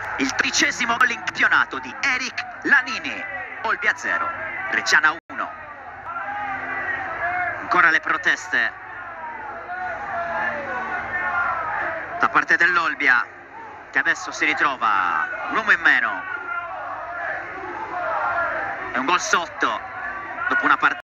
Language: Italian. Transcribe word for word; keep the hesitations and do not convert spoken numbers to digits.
Il tredicesimo gol in campionato di Eric Lanini. Olbia zero, Reggiana uno. Ancora le proteste da parte dell'Olbia, che adesso si ritrova un uomo in meno. È un gol sotto dopo una partita